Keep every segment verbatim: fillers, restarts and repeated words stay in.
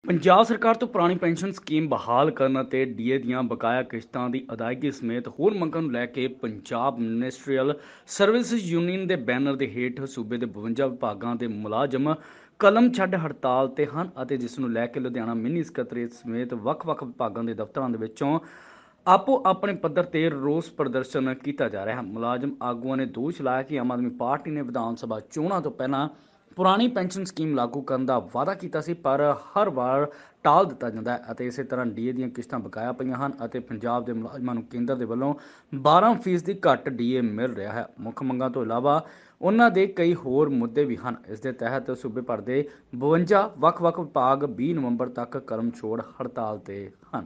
ਪੰਜਾਬ ਸਰਕਾਰ ਤੋਂ ਪੁਰਾਣੀ ਪੈਨਸ਼ਨ ਸਕੀਮ ਬਹਾਲ ਕਰਨ ਅਤੇ ਡੀਏ ਦੀਆਂ ਬਕਾਇਆ ਕਿਸ਼ਤਾਂ ਦੀ ਅਦਾਇਗੀ ਸਮੇਤ ਹੋਰ ਮੰਗਾਂ ਨੂੰ ਲੈ ਕੇ ਪੰਜਾਬ ਮਿਨਿਸਟਰੀਅਲ ਸਰਵਿਸਿਜ਼ ਯੂਨੀਅਨ ਦੇ ਬੈਨਰ ਦੇ ਹੇਠ ਸੂਬੇ ਦੇ ਬਵੰਜਾ ਵਿਭਾਗਾਂ ਦੇ ਮੁਲਾਜ਼ਮ ਕਲਮ ਛੱਡ ਹੜਤਾਲ ਤੇ ਹਨ ਅਤੇ ਜਿਸ ਨੂੰ ਲੈ ਕੇ ਲੁਧਿਆਣਾ ਮਿੰਨੀ ਸਕੱਤਰੇਤ ਸਮੇਤ ਵੱਖ-ਵੱਖ ਵਿਭਾਗਾਂ ਦੇ ਦਫ਼ਤਰਾਂ ਦੇ ਵਿੱਚੋਂ ਆਪੋ ਆਪਣੇ ਪੱਧਰ ਤੇ ਰੋਸ ਪ੍ਰਦਰਸ਼ਨ ਕੀਤਾ ਜਾ ਰਿਹਾ ਹੈ। ਮੁਲਾਜ਼ਮ ਆਗੂਆਂ ਨੇ ਦੋਸ਼ ਲਾਇਆ ਕਿ ਆਮ ਆਦਮੀ ਪਾਰਟੀ ਨੇ ਵਿਧਾਨ ਸਭਾ ਚੋਣਾਂ ਤੋਂ ਪਹਿਲਾਂ ਪੁਰਾਣੀ ਪੈਨਸ਼ਨ ਸਕੀਮ ਲਾਗੂ ਕਰਨ ਦਾ ਵਾਅਦਾ ਕੀਤਾ ਸੀ, ਪਰ ਹਰ ਵਾਰ ਟਾਲ ਦਿੱਤਾ ਜਾਂਦਾ ਹੈ ਅਤੇ ਇਸੇ ਤਰ੍ਹਾਂ ਡੀਏ ਦੀਆਂ ਕਿਸ਼ਤਾਂ ਬਕਾਇਆ ਪਈਆਂ ਹਨ ਅਤੇ ਪੰਜਾਬ ਦੇ ਮੁਲਾਜ਼ਮਾਂ ਨੂੰ ਕੇਂਦਰ ਦੇ ਵੱਲੋਂ ਬਾਰਾਂ ਫੀਸਦੀ ਘੱਟ ਡੀਏ ਮਿਲ ਰਿਹਾ ਹੈ। ਮੁੱਖ ਮੰਗਾਂ ਤੋਂ ਇਲਾਵਾ ਉਹਨਾਂ ਦੇ ਕਈ ਹੋਰ ਮੁੱਦੇ ਵੀ ਹਨ। ਇਸ ਦੇ ਤਹਿਤ ਸੂਬੇ ਭਰ ਦੇ ਬਵੰਜਾ ਵੱਖ-ਵੱਖ ਵਿਭਾਗ ਵੀਹ ਨਵੰਬਰ ਤੱਕ ਕਰਮ ਛੋੜ ਹੜਤਾਲ ਤੇ ਹਨ।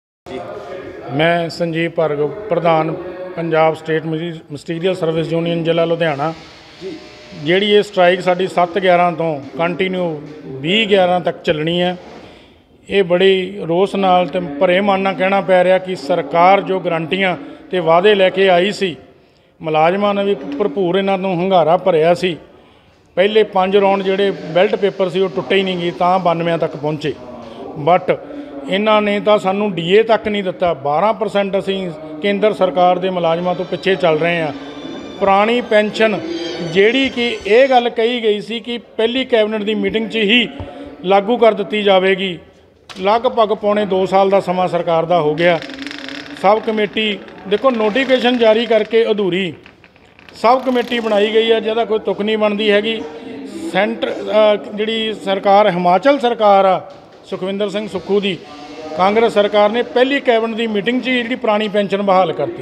ਮੈਂ ਸੰਜੀਵ ਭਾਰਗਵ, ਪ੍ਰਧਾਨ Punjab state ministerial service union ਜ਼ਿਲ੍ਹਾ ਲੁਧਿਆਣਾ। ਜਿਹੜੀ ਇਹ ਸਟ੍ਰਾਈਕ ਸਾਡੀ ਸੱਤ ਗਿਆਰਾਂ ਤੋਂ ਕੰਟੀਨਿਊ ਵੀਹ ਗਿਆਰਾਂ ਤੱਕ ਚੱਲਣੀ ਹੈ। ਇਹ ਬੜੀ ਰੋਸ ਨਾਲ ਤੇ ਭਰੇ ਮਨ ਨਾਲ ਕਹਿਣਾ ਪੈ ਰਿਹਾ ਕਿ ਸਰਕਾਰ ਜੋ ਗਰੰਟੀਆਂ ਤੇ ਵਾਅਦੇ ਲੈ ਕੇ ਆਈ ਸੀ, ਮੁਲਾਜ਼ਮਾਂ ਨੇ ਵੀ ਭਰਪੂਰ ਇਹਨਾਂ ਨੂੰ ਹੁੰਗਾਰਾ ਭਰਿਆ ਸੀ। ਪਹਿਲੇ ਪੰਜ ਰੌਂਡ ਜਿਹੜੇ ਬੈਲਟ ਪੇਪਰ ਸੀ ਉਹ ਟੁੱਟੇ ਹੀ ਨਹੀਂ ਗਏ, ਤਾਂ ਬਾਨਵੇਂ ਤੱਕ ਪਹੁੰਚੇ। ਬਟ ਇਹਨਾਂ ਨੇ ਤਾਂ ਸਾਨੂੰ ਡੀਏ ਤੱਕ ਨਹੀਂ ਦਿੱਤਾ। ਬਾਰਾਂ ਪਰਸੈਂਟ ਅਸੀਂ ਕੇਂਦਰ ਸਰਕਾਰ ਦੇ ਮੁਲਾਜ਼ਮਾਂ ਤੋਂ ਪਿੱਛੇ ਚੱਲ ਰਹੇ ਹਾਂ। ਪੁਰਾਣੀ ਪੈਨਸ਼ਨ ਜਿਹੜੀ ਕਿ ਇਹ ਗੱਲ ਕਹੀ ਗਈ ਸੀ ਕਿ ਪਹਿਲੀ ਕੈਬਨਿਟ ਦੀ ਮੀਟਿੰਗ 'ਚ ਹੀ ਲਾਗੂ ਕਰ ਦਿੱਤੀ ਜਾਵੇਗੀ, ਲਗਭਗ ਪੌਣੇ ਦੋ ਸਾਲ ਦਾ ਸਮਾਂ ਸਰਕਾਰ ਦਾ ਹੋ ਗਿਆ। ਸਬ ਕਮੇਟੀ ਦੇਖੋ ਨੋਟੀਫਿਕੇਸ਼ਨ ਜਾਰੀ ਕਰਕੇ ਅਧੂਰੀ ਸਬ ਕਮੇਟੀ ਬਣਾਈ ਗਈ ਹੈ ਜਿਹਦਾ ਕੋਈ ਤੁਕ ਨਹੀਂ ਬਣਦੀ ਹੈਗੀ। ਸੈਂਟਰ ਜਿਹੜੀ ਸਰਕਾਰ ਹਿਮਾਚਲ ਸਰਕਾਰ ਆ ਸੁਖਵਿੰਦਰ ਸਿੰਘ ਸੁੱਖੂ ਦੀ, ਕਾਂਗਰਸ ਸਰਕਾਰ ਨੇ ਪਹਿਲੀ ਕੈਬਨਿਟ ਦੀ ਮੀਟਿੰਗ 'ਚ ਹੀ ਜਿਹੜੀ ਪੁਰਾਣੀ ਪੈਨਸ਼ਨ ਬਹਾਲ ਕਰਤੀ।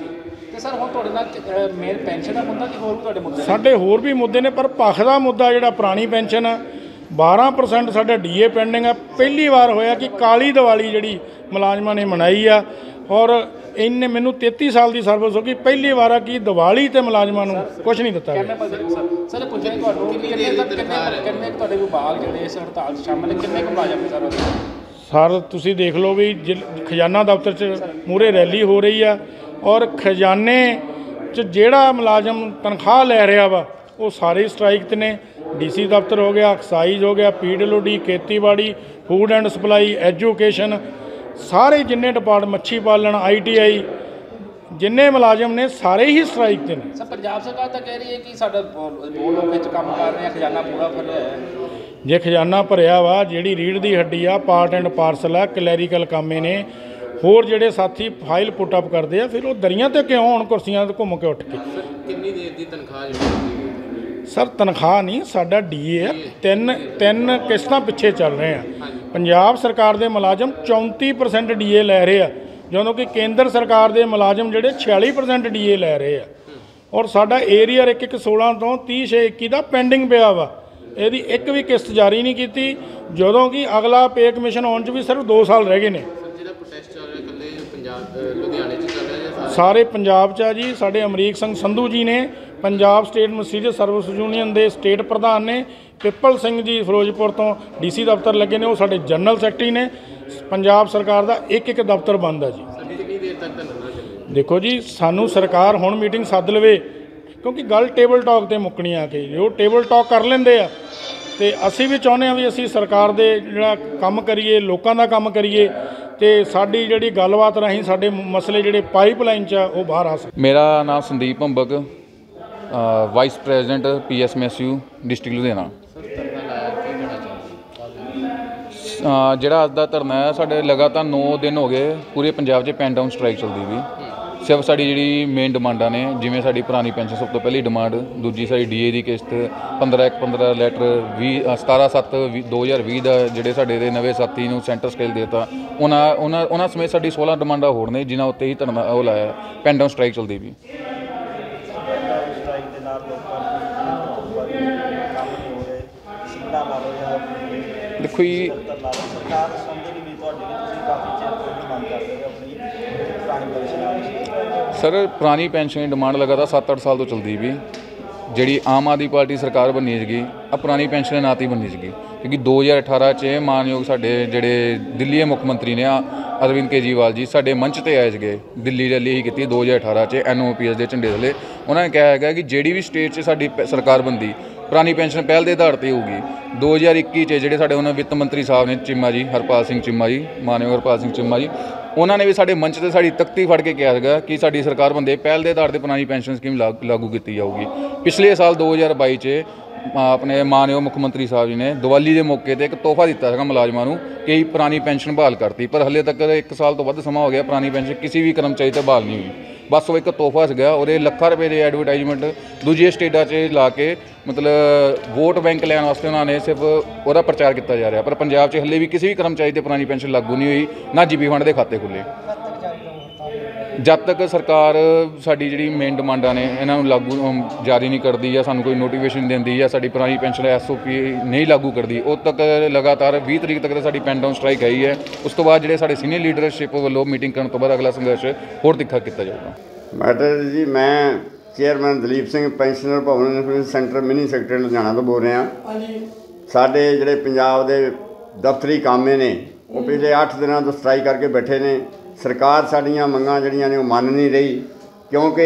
ਸਰ ਹੁਣ ਤੁਹਾਡੇ ਨਾਲ ਮੇਨ ਪੈਨਸ਼ਨ ਦਾ ਮੁੱਦਾ ਕਿ ਹੋਰ ਵੀ ਤੁਹਾਡੇ ਮੁੱਦੇ? ਸਾਡੇ ਹੋਰ ਵੀ ਮੁੱਦੇ ਨੇ, ਪਰ ਪੱਖ ਦਾ ਮੁੱਦਾ ਜਿਹੜਾ ਪੁਰਾਣੀ ਪੈਨਸ਼ਨ ਆ ਬਾਰਾਂ ਪਰਸੈਂਟ ਸਾਡਾ ਡੀਏ ਪੈਂਡਿੰਗ ਆ। ਪਹਿਲੀ ਵਾਰ ਹੋਇਆ ਕਿ ਕਾਲੀ ਦੀਵਾਲੀ ਜਿਹੜੀ ਮੁਲਾਜ਼ਮਾਂ ਨੇ ਮਨਾਈ ਆ, ਔਰ ਇਹਨੇ ਮੈਨੂੰ ਤੇਤੀ ਸਾਲ ਦੀ ਸਰਵਿਸ ਹੋ ਗਈ, ਪਹਿਲੀ ਵਾਰ ਆ ਕਿ ਦੀਵਾਲੀ ਤੇ ਮੁਲਾਜ਼ਮਾਂ ਨੂੰ ਕੁਝ ਨਹੀਂ ਦਿੱਤਾ ਗਿਆ। ਸਰ ਪੁੱਛਿਆ ਤੁਹਾਨੂੰ ਕਿੰਨੇ ਕਿੰਨੇ ਤੁਹਾਡੇ ਵਿਭਾਗ ਜਿਹੜੇ ਇਸ ਹੜਤਾਲ 'ਚ ਸ਼ਾਮਲ ਨੇ, ਕਿੰਨੇ ਕੁ ਮੁਲਾਜ਼ਮ ਸਰ? ਸਰ ਤੁਸੀਂ ਦੇਖ ਲਓ ਵੀ ਖਜ਼ਾਨਾ ਦਫ਼ਤਰ 'ਚ ਮੂਹਰੇ ਰੈਲੀ ਹੋ ਰਹੀ ਆ, ਔਰ ਖਜ਼ਾਨੇ 'ਚ ਜਿਹੜਾ ਮੁਲਾਜ਼ਮ ਤਨਖਾਹ ਲੈ ਰਿਹਾ ਵਾ ਉਹ ਸਾਰੇ ਸਟ੍ਰਾਈਕ 'ਤੇ ਨੇ। ਡੀ ਸੀ ਦਫ਼ਤਰ ਹੋ ਗਿਆ, ਐਕਸਾਈਜ਼ ਹੋ ਗਿਆ, ਪੀ ਡਬਲਿਊ ਡੀ, ਖੇਤੀਬਾੜੀ, ਫੂਡ ਐਂਡ ਸਪਲਾਈ, ਐਜੂਕੇਸ਼ਨ, ਸਾਰੇ ਜਿੰਨੇ ਡਿਪਾਰਟਮੈਂਟ, ਮੱਛੀ ਪਾਲਣ, ਆਈ ਟੀ ਆਈ, ਜਿੰਨੇ ਮੁਲਾਜ਼ਮ ਨੇ ਸਾਰੇ ਹੀ ਸਟ੍ਰਾਈਕ 'ਤੇ ਨੇ। ਸਰ ਪੰਜਾਬ ਸਰਕਾਰ ਤਾਂ ਕਹਿ ਰਹੀ ਹੈ ਕਿ ਸਾਡਾ ਦੋ ਲੋਕ ਵਿੱਚ ਕੰਮ ਕਰ ਰਹੇ ਆ, ਖਜ਼ਾਨਾ ਪੂਰਾ ਭਰਿਆ ਹੈ। ਜੇ ਖਜ਼ਾਨਾ ਭਰਿਆ ਵਾ, ਜਿਹੜੀ ਰੀੜ੍ਹ ਦੀ ਹੱਡੀ ਆ, ਪਾਰਟ ਐਂਡ ਪਾਰਸਲ ਆ, ਕਲੈਰੀਕਲ ਕਾਮੇ ਨੇ, ਹੋਰ ਜਿਹੜੇ ਸਾਥੀ ਫਾਈਲ ਪੁੱਟ ਅਪ ਕਰਦੇ ਆ, ਫਿਰ ਉਹ ਦਰੀਆਂ 'ਤੇ ਕਿਉਂ ਹੋਣ ਕੁਰਸੀਆਂ 'ਤੇ ਘੁੰਮ ਕੇ ਉੱਠ ਕੇ? ਕਿੰਨੀ ਦੇਰ ਦੀ ਤਨਖਾਹ ਜਿਹੜੀ? ਸਰ ਤਨਖਾਹ ਨਹੀਂ, ਸਾਡਾ ਡੀਏ ਆ। ਤਿੰਨ ਤਿੰਨ ਕਿਸ਼ਤਾਂ ਪਿੱਛੇ ਚੱਲ ਰਹੇ ਆ। ਪੰਜਾਬ ਸਰਕਾਰ ਦੇ ਮੁਲਾਜ਼ਮ ਚੌਂਤੀ ਪਰਸੈਂਟ ਡੀਏ ਲੈ ਰਹੇ ਆ, ਜਦੋਂ ਕਿ ਕੇਂਦਰ ਸਰਕਾਰ ਦੇ ਮੁਲਾਜ਼ਮ ਜਿਹੜੇ ਛਿਆਲੀ ਪਰਸੈਂਟ ਡੀਏ ਲੈ ਰਹੇ ਆ। ਔਰ ਸਾਡਾ ਏਰੀਅਰ ਇੱਕ ਇੱਕ ਸੋਲਾਂ ਤੋਂ ਤੀਹ ਛੇ ਇੱਕੀ ਦਾ ਪੈਂਡਿੰਗ ਪਿਆ ਵਾ, ਇਹਦੀ ਇੱਕ ਵੀ ਕਿਸ਼ਤ ਜਾਰੀ ਨਹੀਂ ਕੀਤੀ, ਜਦੋਂ ਕਿ ਅਗਲਾ ਪੇ ਕਮਿਸ਼ਨ ਆਉਣ 'ਚ ਵੀ ਸਿਰਫ ਦੋ ਸਾਲ ਰਹਿ ਗਏ ਨੇ। ਸਾਰੇ ਪੰਜਾਬ 'ਚ ਆ ਜੀ। ਸਾਡੇ ਅਮਰੀਕ ਸਿੰਘ ਸੰਧੂ ਜੀ ਨੇ, Punjab state ministerial service union ਦੇ ਸਟੇਟ ਪ੍ਰਧਾਨ ਨੇ। ਪਿੱਪਲ ਸਿੰਘ ਜੀ ਫਿਰੋਜ਼ਪੁਰ ਤੋਂ ਡੀ ਸੀ ਦਫ਼ਤਰ ਲੱਗੇ ਨੇ, ਉਹ ਸਾਡੇ ਜਨਰਲ ਸੈਕਟਰੀ ਨੇ। ਪੰਜਾਬ ਸਰਕਾਰ ਦਾ ਇੱਕ ਇੱਕ ਦਫ਼ਤਰ ਬੰਦ ਆ ਜੀ। ਦੇਖੋ ਜੀ, ਸਾਨੂੰ ਸਰਕਾਰ ਹੁਣ ਮੀਟਿੰਗ ਸੱਦ ਲਵੇ, ਕਿਉਂਕਿ ਗੱਲ ਟੇਬਲ ਟਾਕ 'ਤੇ ਮੁੱਕਣੀ ਆ ਕੇ। ਜੋ ਟੇਬਲ ਟਾਕ ਕਰ ਲੈਂਦੇ ਆ, ਅਤੇ ਅਸੀਂ ਵੀ ਚਾਹੁੰਦੇ ਹਾਂ ਵੀ ਅਸੀਂ ਸਰਕਾਰ ਦੇ ਜਿਹੜਾ ਕੰਮ ਕਰੀਏ, ਲੋਕਾਂ ਦਾ ਕੰਮ ਕਰੀਏ, ਅਤੇ ਸਾਡੀ ਜਿਹੜੀ ਗੱਲਬਾਤ ਰਾਹੀਂ ਸਾਡੇ ਮਸਲੇ ਜਿਹੜੇ ਪਾਈਪਲਾਈਨ 'ਚ ਆ ਉਹ ਬਾਹਰ ਆ ਸਕਣ। ਮੇਰਾ ਨਾਮ Sandeep Bhambak, vice president P S M S U district Ludhiana. ਜਿਹੜਾ ਅੱਜ ਦਾ ਧਰਨਾ ਹੈ, ਸਾਡੇ ਲਗਾਤਾਰ ਨੌ ਦਿਨ ਹੋ ਗਏ ਪੂਰੇ ਪੰਜਾਬ 'ਚ ਪੈਨ ਡਾਊਨ ਸਟ੍ਰਾਈਕ ਚੱਲਦੀ ਵੀ। ਸਿਰਫ ਸਾਡੀ ਜਿਹੜੀ ਮੇਨ ਡਿਮਾਂਡਾਂ ਨੇ, ਜਿਵੇਂ ਸਾਡੀ ਪੁਰਾਣੀ ਪੈਨਸ਼ਨ ਸਭ ਤੋਂ ਪਹਿਲੀ ਡਿਮਾਂਡ, ਦੂਜੀ ਸਾਡੀ ਡੀ ਏ ਦੀ ਕਿਸ਼ਤ, ਪੰਦਰਾਂ ਇੱਕ ਪੰਦਰਾਂ ਲੈਟਰ, ਵੀਹ ਸਤਾਰਾਂ ਸੱਤ ਦੋ ਹਜ਼ਾਰ ਵੀਹ ਦਾ ਜਿਹੜੇ ਸਾਡੇ ਦੇ ਨਵੇਂ ਸਾਥੀ ਨੂੰ ਸੈਂਟਰ ਸਕੇਲ ਦੇ ਦਿੱਤਾ, ਉਹਨਾਂ ਉਹਨਾਂ ਉਹਨਾਂ ਸਮੇਤ ਸਾਡੀ ਸੋਲਾਂ ਡਿਮਾਂਡਾਂ ਹੋਰ ਨੇ, ਜਿਨ੍ਹਾਂ ਉੱਤੇ ਹੀ ਧਰਨਾ ਉਹ ਲਾਇਆ ਪੈਨ ਡਾਊਨ ਸਟ੍ਰਾਈਕ ਚੱਲਦੀ ਵੀ। ਦੇਖੋ ਜੀ, ਸਰ ਪੁਰਾਣੀ ਪੈਨਸ਼ਨ ਦੀ ਡਿਮਾਂਡ ਲਗਾਤਾਰ ਸੱਤ ਅੱਠ ਸਾਲ ਤੋਂ ਚੱਲਦੀ ਵੀ। ਜਿਹੜੀ ਆਮ ਆਦਮੀ ਪਾਰਟੀ ਸਰਕਾਰ ਬਣੀ ਸੀਗੀ, ਆ ਪੁਰਾਣੀ ਪੈਨਸ਼ਨ ਦੇ ਨਾਂ 'ਤੇ ਹੀ ਬਣੀ ਸੀਗੀ, ਕਿਉਂਕਿ ਦੋ ਹਜ਼ਾਰ ਅਠਾਰਾਂ 'ਚ ਮਾਨਯੋਗ ਸਾਡੇ ਜਿਹੜੇ ਦਿੱਲੀ ਦੇ ਮੁੱਖ ਮੰਤਰੀ ਨੇ ਅਰਵਿੰਦ ਕੇਜਰੀਵਾਲ ਜੀ ਸਾਡੇ ਮੰਚ 'ਤੇ ਆਏ ਸੀਗੇ। ਦਿੱਲੀ ਰੈਲੀ ਹੀ ਕੀਤੀ ਦੋ ਹਜ਼ਾਰ ਅਠਾਰਾਂ 'ਚ ਐਨ ਓ ਪੀ ਐਸ ਦੇ ਝੰਡੇ ਥੱਲੇ। ਉਹਨਾਂ ਨੇ ਕਿਹਾ ਹੈਗਾ ਕਿ ਜਿਹੜੀ ਵੀ ਸਟੇਟ 'ਚ ਸਾਡੀ ਸਰਕਾਰ ਬਣਦੀ ਪੁਰਾਣੀ ਪੈਨਸ਼ਨ ਪਹਿਲ ਦੇ ਆਧਾਰ 'ਤੇ ਹੋਊਗੀ। ਦੋ ਹਜ਼ਾਰ ਇੱਕੀ 'ਚ ਜਿਹੜੇ ਸਾਡੇ ਉਹਨਾਂ ਵਿੱਤ ਮੰਤਰੀ ਸਾਹਿਬ ਨੇ ਚੀਮਾ ਜੀ, ਹਰਪਾਲ ਸਿੰਘ ਚੀਮਾ ਜੀ, ਮਾਨਯੋਗ ਹਰਪਾਲ ਸਿੰਘ ਚੀਮਾ ਜੀ, ਉਹਨਾਂ ਨੇ ਵੀ ਸਾਡੇ ਮੰਚ 'ਤੇ ਸਾਡੀ ਤਖਤੀ ਫੜ ਕੇ ਕਿਹਾ ਸੀਗਾ ਕਿ ਸਾਡੀ ਸਰਕਾਰ ਬੰਦੇ ਪਹਿਲ ਦੇ ਆਧਾਰ 'ਤੇ ਪੁਰਾਣੀ ਪੈਨਸ਼ਨ ਸਕੀਮ ਲਾਗ- ਲਾਗੂ ਕੀਤੀ ਜਾਊਗੀ। ਪਿਛਲੇ ਸਾਲ ਦੋ ਹਜ਼ਾਰ ਬਾਈ 'ਚ ਆਪਣੇ ਮਾਨਯੋਗ ਮੁੱਖ ਮੰਤਰੀ ਸਾਹਿਬ ਜੀ ਨੇ ਦੀਵਾਲੀ ਦੇ ਮੌਕੇ 'ਤੇ ਇੱਕ ਤੋਹਫਾ ਦਿੱਤਾ ਸੀਗਾ ਮੁਲਾਜ਼ਮਾਂ ਨੂੰ ਕਿ ਪੁਰਾਣੀ ਪੈਨਸ਼ਨ ਬਹਾਲ ਕਰਤੀ, ਪਰ ਹਲੇ ਤੱਕ ਇੱਕ ਸਾਲ ਤੋਂ ਵੱਧ ਸਮਾਂ ਹੋ ਗਿਆ ਪੁਰਾਣੀ ਪੈਨਸ਼ਨ ਕਿਸੇ ਵੀ ਕਰਮਚਾਰੀ 'ਤੇ ਬਹਾਲ ਨਹੀਂ ਹੋਈ। ਬਸ ਉਹ ਇੱਕ ਤੋਹਫਾ ਸੀਗਾ, ਉਹਦੇ ਲੱਖਾਂ ਰੁਪਏ ਦੇ ਐਡਵਰਟਾਈਜ਼ਮੈਂਟ ਦੂਜੀਆਂ ਸਟੇਟਾਂ 'ਚ ਲਾ ਕੇ ਮਤਲਬ ਵੋਟ ਬੈਂਕ ਲੈਣ ਵਾਸਤੇ ਉਹਨਾਂ ਨੇ ਸਿਰਫ ਉਹਦਾ ਪ੍ਰਚਾਰ ਕੀਤਾ ਜਾ ਰਿਹਾ, ਪਰ ਪੰਜਾਬ 'ਚ ਹਲੇ ਵੀ ਕਿਸੇ ਵੀ ਕਰਮਚਾਰੀ 'ਤੇ ਪੁਰਾਣੀ ਪੈਨਸ਼ਨ ਲਾਗੂ ਨਹੀਂ ਹੋਈ, ਨਾ ਜੀਬੀ ਫੰਡ ਦੇ ਖਾਤੇ ਖੁੱਲ੍ਹੇ। ਜਦ ਤੱਕ ਸਰਕਾਰ ਸਾਡੀ ਜਿਹੜੀ ਮੇਨ ਡਿਮਾਂਡਾਂ ਨੇ ਇਹਨਾਂ ਨੂੰ ਲਾਗੂ ਅਮ, ਜਾਰੀ ਨਹੀਂ ਕਰਦੀ ਜਾਂ ਸਾਨੂੰ ਕੋਈ ਨੋਟੀਫਿਕੇਸ਼ਨ ਦਿੰਦੀ ਜਾਂ ਸਾਡੀ ਪੁਰਾਣੀ ਪੈਨਸ਼ਨ ਐਸ ਓ ਪੀ ਨਹੀਂ ਲਾਗੂ ਕਰਦੀ, ਉਦੋਂ ਤੱਕ ਲਗਾਤਾਰ ਵੀਹ ਤਰੀਕ ਤੱਕ ਸਾਡੀ ਪੈਨ ਡਾਊਨ ਸਟ੍ਰਾਈਕ ਹੈਗੀ ਹੈ। ਉਸ ਤੋਂ ਬਾਅਦ ਜਿਹੜੇ ਸਾਡੇ ਸੀਨੀਅਰ ਲੀਡਰਸ਼ਿਪ ਵੱਲੋਂ ਮੀਟਿੰਗ ਕਰਨ ਤੋਂ ਬਾਅਦ ਅਗਲਾ ਸੰਘਰਸ਼ ਹੋਰ ਤਿੱਖਾ ਕੀਤਾ ਜਾਊਗਾ। ਮੈਡਮ ਜੀ, ਮੈਂ chairman Dalip Singh pensioner Bhawan influence centre mini secretary Ludhiana ਤੋਂ ਬੋਲ ਰਿਹਾ। ਸਾਡੇ ਜਿਹੜੇ ਪੰਜਾਬ ਦੇ ਦਫ਼ਤਰੀ ਕਾਮੇ ਨੇ ਉਹ ਪਿਛਲੇ ਅੱਠ ਦਿਨਾਂ ਤੋਂ ਸਟ੍ਰਾਈਕ ਕਰਕੇ ਬੈਠੇ ਨੇ। ਸਰਕਾਰ ਸਾਡੀਆਂ ਮੰਗਾਂ ਜਿਹੜੀਆਂ ਨੇ ਉਹ ਮੰਨ ਨਹੀਂ ਰਹੀ, ਕਿਉਂਕਿ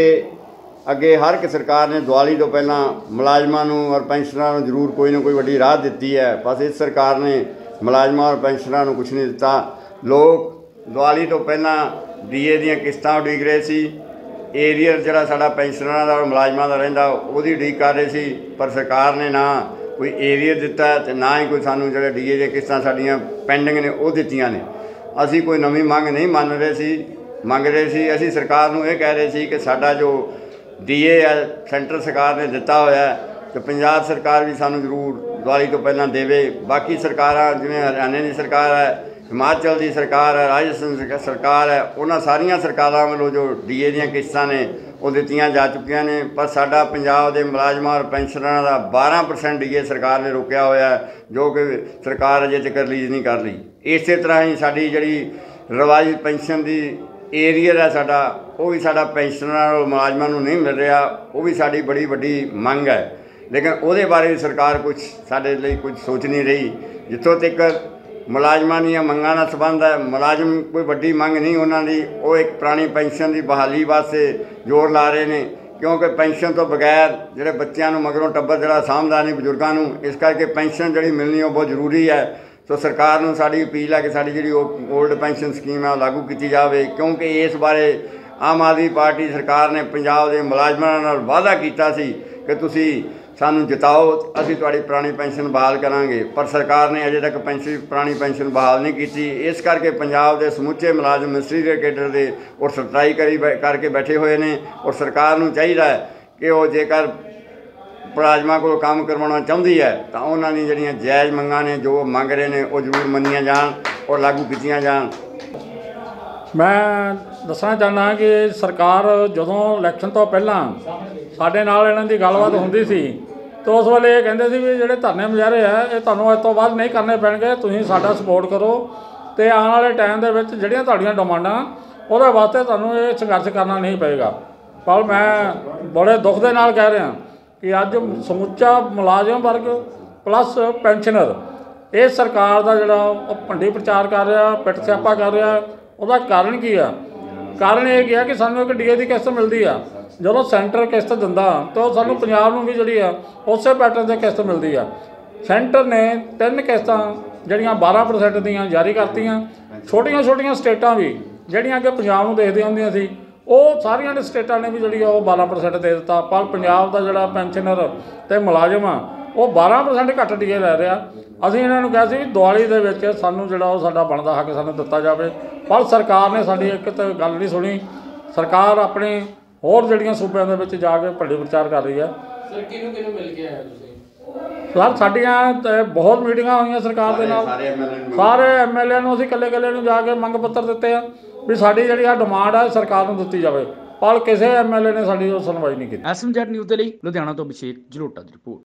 ਅੱਗੇ ਹਰ ਇੱਕ ਸਰਕਾਰ ਨੇ ਦਿਵਾਲੀ ਤੋਂ ਪਹਿਲਾਂ ਮੁਲਾਜ਼ਮਾਂ ਨੂੰ ਔਰ ਪੈਨਸ਼ਨਰਾਂ ਨੂੰ ਜ਼ਰੂਰ ਕੋਈ ਨਾ ਕੋਈ ਵੱਡੀ ਰਾਹਤ ਦਿੱਤੀ ਹੈ। ਬਸ ਇਸ ਸਰਕਾਰ ਨੇ ਮੁਲਾਜ਼ਮਾਂ ਔਰ ਪੈਨਸ਼ਨਰਾਂ ਨੂੰ ਕੁਛ ਨਹੀਂ ਦਿੱਤਾ। ਲੋਕ ਦਿਵਾਲੀ ਤੋਂ ਪਹਿਲਾਂ ਡੀ ਏ ਦੀਆਂ ਕਿਸ਼ਤਾਂ ਉਡੀਕ ਰਹੇ ਸੀ, ਏਰੀਅਰ ਜਿਹੜਾ ਸਾਡਾ ਪੈਨਸ਼ਨਰਾਂ ਦਾ ਔਰ ਮੁਲਾਜ਼ਮਾਂ ਦਾ ਰਹਿੰਦਾ ਉਹਦੀ ਉਡੀਕ ਕਰ ਰਹੇ ਸੀ, ਪਰ ਸਰਕਾਰ ਨੇ ਨਾ ਕੋਈ ਏਰੀਅਰ ਦਿੱਤਾ ਅਤੇ ਨਾ ਹੀ ਕੋਈ ਸਾਨੂੰ ਜਿਹੜੇ ਡੀ ਏ ਦੀਆਂ ਕਿਸ਼ਤਾਂ ਸਾਡੀਆਂ ਪੈਂਡਿੰਗ ਨੇ ਉਹ ਦਿੱਤੀਆਂ ਨੇ। ਅਸੀਂ ਕੋਈ ਨਵੀਂ ਮੰਗ ਨਹੀਂ ਮੰਨ ਰਹੇ ਸੀ ਮੰਗ ਰਹੇ ਸੀ ਅਸੀਂ ਸਰਕਾਰ ਨੂੰ ਇਹ ਕਹਿ ਰਹੇ ਸੀ ਕਿ ਸਾਡਾ ਜੋ ਡੀ ਏ ਹੈ ਸੈਂਟਰ ਸਰਕਾਰ ਨੇ ਦਿੱਤਾ ਹੋਇਆ ਅਤੇ ਪੰਜਾਬ ਸਰਕਾਰ ਵੀ ਸਾਨੂੰ ਜ਼ਰੂਰ ਦਿਵਾਲੀ ਤੋਂ ਪਹਿਲਾਂ ਦੇਵੇ। ਬਾਕੀ ਸਰਕਾਰਾਂ ਜਿਵੇਂ ਹਰਿਆਣੇ ਦੀ ਸਰਕਾਰ ਹੈ, ਹਿਮਾਚਲ ਦੀ ਸਰਕਾਰ ਹੈ, ਰਾਜਸਥਾਨ ਸਰਕਾਰ ਹੈ, ਉਹਨਾਂ ਸਾਰੀਆਂ ਸਰਕਾਰਾਂ ਵੱਲੋਂ ਜੋ ਡੀ ਏ ਦੀਆਂ ਕਿਸ਼ਤਾਂ ਨੇ ਉਹ ਦਿੱਤੀਆਂ ਜਾ ਚੁੱਕੀਆਂ ਨੇ, ਪਰ ਸਾਡਾ ਪੰਜਾਬ ਦੇ ਮੁਲਾਜ਼ਮਾਂ ਔਰ ਪੈਨਸ਼ਨਰਾਂ ਦਾ ਬਾਰ੍ਹਾਂ ਪਰਸੈਂਟ ਡੀ ਏ ਸਰਕਾਰ ਨੇ ਰੋਕਿਆ ਹੋਇਆ, ਜੋ ਕਿ ਸਰਕਾਰ ਅਜੇ ਤੱਕ ਰਿਲੀਜ਼ ਨਹੀਂ ਕਰ ਲਈ। ਇਸੇ ਤਰ੍ਹਾਂ ਹੀ ਸਾਡੀ ਜਿਹੜੀ ਰਿਵਾਇਜ਼ ਪੈਨਸ਼ਨ ਦੀ ਏਰੀਅਰ ਹੈ ਸਾਡਾ, ਉਹ ਵੀ ਸਾਡਾ ਪੈਨਸ਼ਨਰਾਂ ਔਰ ਮੁਲਾਜ਼ਮਾਂ ਨੂੰ ਨਹੀਂ ਮਿਲ ਰਿਹਾ, ਉਹ ਵੀ ਸਾਡੀ ਬੜੀ ਵੱਡੀ ਮੰਗ ਹੈ, ਲੇਕਿਨ ਉਹਦੇ ਬਾਰੇ ਵੀ ਸਰਕਾਰ ਕੁਛ ਸਾਡੇ ਲਈ ਕੁਝ ਸੋਚ ਨਹੀਂ ਰਹੀ। ਜਿੱਥੋਂ ਤੱਕ ਮੁਲਾਜ਼ਮਾਂ ਦੀਆਂ ਮੰਗਾਂ ਦਾ ਸੰਬੰਧ ਹੈ, ਮੁਲਾਜ਼ਮ ਕੋਈ ਵੱਡੀ ਮੰਗ ਨਹੀਂ ਉਹਨਾਂ ਦੀ, ਉਹ ਇੱਕ ਪੁਰਾਣੀ ਪੈਨਸ਼ਨ ਦੀ ਬਹਾਲੀ ਵਾਸਤੇ ਜ਼ੋਰ ਲਾ ਰਹੇ ਨੇ, ਕਿਉਂਕਿ ਪੈਨਸ਼ਨ ਤੋਂ ਬਗੈਰ ਜਿਹੜੇ ਬੱਚਿਆਂ ਨੂੰ ਮਗਰੋਂ ਟੱਬਰ ਜਿਹੜਾ ਸਾਂਭਦਾ ਨਹੀਂ ਬਜ਼ੁਰਗਾਂ ਨੂੰ, ਇਸ ਕਰਕੇ ਪੈਨਸ਼ਨ ਜਿਹੜੀ ਮਿਲਣੀ ਉਹ ਬਹੁਤ ਜ਼ਰੂਰੀ ਹੈ। ਸੋ ਸਰਕਾਰ ਨੂੰ ਸਾਡੀ ਅਪੀਲ ਹੈ ਕਿ ਸਾਡੀ ਜਿਹੜੀ ਉਹ ਓਲਡ ਪੈਨਸ਼ਨ ਸਕੀਮ ਹੈ ਉਹ ਲਾਗੂ ਕੀਤੀ ਜਾਵੇ, ਕਿਉਂਕਿ ਇਸ ਬਾਰੇ ਆਮ ਆਦਮੀ ਪਾਰਟੀ ਸਰਕਾਰ ਨੇ ਪੰਜਾਬ ਦੇ ਮੁਲਾਜ਼ਮਾਂ ਨਾਲ ਵਾਅਦਾ ਕੀਤਾ ਸੀ ਕਿ ਤੁਸੀਂ ਸਾਨੂੰ ਜਿਤਾਓ, ਅਸੀਂ ਤੁਹਾਡੀ ਪੁਰਾਣੀ ਪੈਨਸ਼ਨ ਬਹਾਲ ਕਰਾਂਗੇ, ਪਰ ਸਰਕਾਰ ਨੇ ਅਜੇ ਤੱਕ ਪੈਨਸ਼ਨ ਪੁਰਾਣੀ ਪੈਨਸ਼ਨ ਬਹਾਲ ਨਹੀਂ ਕੀਤੀ। ਇਸ ਕਰਕੇ ਪੰਜਾਬ ਦੇ ਸਮੁੱਚੇ ਮੁਲਾਜ਼ਮ ਮਿਨਿਸਟਰੀ ਦੇ ਕੇਡਰ ਦੇ ਔਰ ਸਟ੍ਰਾਈਕ ਕਰੀ ਕਰਕੇ ਬੈਠੇ ਹੋਏ ਨੇ, ਔਰ ਸਰਕਾਰ ਨੂੰ ਚਾਹੀਦਾ ਹੈ ਕਿ ਉਹ ਜੇਕਰ ਮੁਲਾਜ਼ਮਾਂ ਕੋਲ ਕੰਮ ਕਰਵਾਉਣਾ ਚਾਹੁੰਦੀ ਹੈ ਤਾਂ ਉਹਨਾਂ ਦੀ ਜਿਹੜੀਆਂ ਜਾਇਜ਼ ਮੰਗਾਂ ਨੇ ਜੋ ਮੰਗ ਰਹੇ ਨੇ ਉਹ ਜ਼ਰੂਰ ਮੰਨੀਆਂ ਜਾਣ ਔਰ ਲਾਗੂ ਕੀਤੀਆਂ ਜਾਣ। ਮੈਂ ਦੱਸਣਾ ਚਾਹੁੰਦਾ ਕਿ ਸਰਕਾਰ ਜਦੋਂ ਇਲੈਕਸ਼ਨ ਤੋਂ ਪਹਿਲਾਂ ਸਾਡੇ ਨਾਲ ਇਹਨਾਂ ਦੀ ਗੱਲਬਾਤ ਹੁੰਦੀ ਸੀ ਤਾਂ ਉਸ ਵੇਲੇ ਇਹ ਕਹਿੰਦੇ ਸੀ ਵੀ ਜਿਹੜੇ ਧਰਨੇ ਮੁਜ਼ਾਹਰੇ ਆ ਇਹ ਤੁਹਾਨੂੰ ਇਸ ਤੋਂ ਬਾਅਦ ਨਹੀਂ ਕਰਨੇ ਪੈਣਗੇ, ਤੁਸੀਂ ਸਾਡਾ ਸਪੋਰਟ ਕਰੋ ਅਤੇ ਆਉਣ ਵਾਲੇ ਟਾਈਮ ਦੇ ਵਿੱਚ ਜਿਹੜੀਆਂ ਤੁਹਾਡੀਆਂ ਡਿਮਾਂਡਾਂ ਉਹਦੇ ਵਾਸਤੇ ਤੁਹਾਨੂੰ ਇਹ ਸੰਘਰਸ਼ ਕਰਨਾ ਨਹੀਂ ਪਏਗਾ। ਪਰ ਮੈਂ ਬੜੇ ਦੁੱਖ ਦੇ ਨਾਲ ਕਹਿ ਰਿਹਾ ਕਿ ਅੱਜ ਸਮੁੱਚਾ ਮੁਲਾਜ਼ਮ ਵਰਗ ਪਲੱਸ ਪੈਨਸ਼ਨਰ ਇਹ ਸਰਕਾਰ ਦਾ ਜਿਹੜਾ ਉਹ ਭੰਡੀ ਪ੍ਰਚਾਰ ਕਰ ਰਿਹਾ, ਪਿੱਟ ਸਿਆਪਾ ਕਰ ਰਿਹਾ, ਉਹਦਾ ਕਾਰਨ ਕੀ ਆ? ਕਾਰਨ ਇਹ ਕੀ ਆ ਕਿ ਸਾਨੂੰ ਇੱਕ ਡੀ ਏ ਦੀ ਕਿਸ਼ਤ ਮਿਲਦੀ ਆ, ਜਦੋਂ ਸੈਂਟਰ ਕਿਸ਼ਤ ਦਿੰਦਾ ਤਾਂ ਸਾਨੂੰ ਪੰਜਾਬ ਨੂੰ ਵੀ ਜਿਹੜੀ ਆ ਉਸੇ ਪੈਟਰਨ 'ਤੇ ਕਿਸ਼ਤ ਮਿਲਦੀ ਆ। ਸੈਂਟਰ ਨੇ ਤਿੰਨ ਕਿਸ਼ਤਾਂ ਜਿਹੜੀਆਂ ਬਾਰ੍ਹਾਂ ਪਰਸੈਂਟ ਦੀਆਂ ਜਾਰੀ ਕਰਤੀਆਂ। ਛੋਟੀਆਂ ਛੋਟੀਆਂ ਸਟੇਟਾਂ ਵੀ ਜਿਹੜੀਆਂ ਕਿ ਪੰਜਾਬ ਨੂੰ ਦੇਖਦੀਆਂ ਹੁੰਦੀਆਂ ਸੀ ਉਹ ਸਾਰੀਆਂ ਨੇ ਸਟੇਟਾਂ ਨੇ ਵੀ ਜਿਹੜੀ ਆ ਉਹ ਬਾਰ੍ਹਾਂ ਪਰਸੈਂਟ ਦੇ ਦਿੱਤਾ, ਪਰ ਪੰਜਾਬ ਦਾ ਜਿਹੜਾ ਪੈਨਸ਼ਨਰ ਅਤੇ ਮੁਲਾਜ਼ਮ ਆ ਉਹ ਬਾਰ੍ਹਾਂ ਪਰਸੈਂਟ ਘੱਟ ਡੀ ਏ ਲੈ ਰਿਹਾ। ਅਸੀਂ ਇਹਨਾਂ ਨੂੰ ਕਿਹਾ ਸੀ ਵੀ ਦਿਵਾਲੀ ਦੇ ਵਿੱਚ ਸਾਨੂੰ ਜਿਹੜਾ ਉਹ ਸਾਡਾ ਬਣਦਾ ਹੱਕ ਸਾਨੂੰ ਦਿੱਤਾ ਜਾਵੇ, ਪਰ ਸਰਕਾਰ ਨੇ ਸਾਡੀ ਇੱਕ ਤਾਂ ਗੱਲ ਨਹੀਂ ਸੁਣੀ। ਸਰਕਾਰ ਆਪਣੇ ਹੋਰ ਜਿਹੜੀਆਂ ਸੂਬਿਆਂ ਦੇ ਵਿੱਚ ਜਾ ਕੇ ਭੰਡੀ ਪ੍ਰਚਾਰ ਕਰ ਰਹੀ ਹੈ। ਸਰ ਕਿਹਨੂੰ ਕਿਹਨੂੰ ਮਿਲ ਕੇ ਆਏ ਤੁਸੀਂ? ਸਰ ਸਾਡੀਆਂ ਤਾਂ ਬਹੁਤ ਮੀਟਿੰਗਾਂ ਹੋਈਆਂ ਸਰਕਾਰ ਦੇ ਨਾਲ, ਸਾਰੇ ਐਮ ਐਲ ਏ ਨੂੰ ਅਸੀਂ ਇਕੱਲੇ ਇਕੱਲੇ ਨੂੰ ਜਾ ਕੇ ਮੰਗ ਪੱਤਰ ਦਿੱਤੇ ਆ ਵੀ ਸਾਡੀ ਜਿਹੜੀ ਆ ਡਿਮਾਂਡ ਆ ਸਰਕਾਰ ਨੂੰ ਦਿੱਤੀ ਜਾਵੇ, ਪਰ ਕਿਸੇ ਐਮ ਐਲ ਏ ਨੇ ਸਾਡੀ ਉਹ ਸੁਣਵਾਈ ਨਹੀਂ ਕੀਤੀ। ਐਸ ਐਮ ਜ਼ੈਡ ਨਿਊਜ਼ ਦੇ ਲਈ ਲੁਧਿਆਣਾ ਤੋਂ ਅਭਿਸ਼ੇਕ ਜਲੋਟਾ ਦੀ ਰਿਪੋਰਟ।